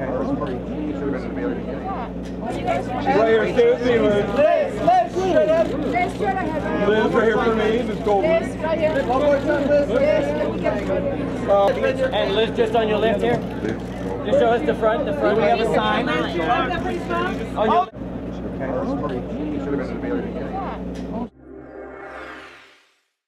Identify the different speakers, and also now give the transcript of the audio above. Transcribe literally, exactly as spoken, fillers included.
Speaker 1: Okay.
Speaker 2: Right here, stay with me, Liz. Liz, Liz, shut up.
Speaker 3: Liz, shut up.
Speaker 2: Liz, right here for me. Miss Goldwyn.
Speaker 3: Liz, right here. One more time, Liz. Liz.
Speaker 1: And Liz, just on your left here. Just show us the front. The front. We have a sign. On your.
Speaker 2: Okay.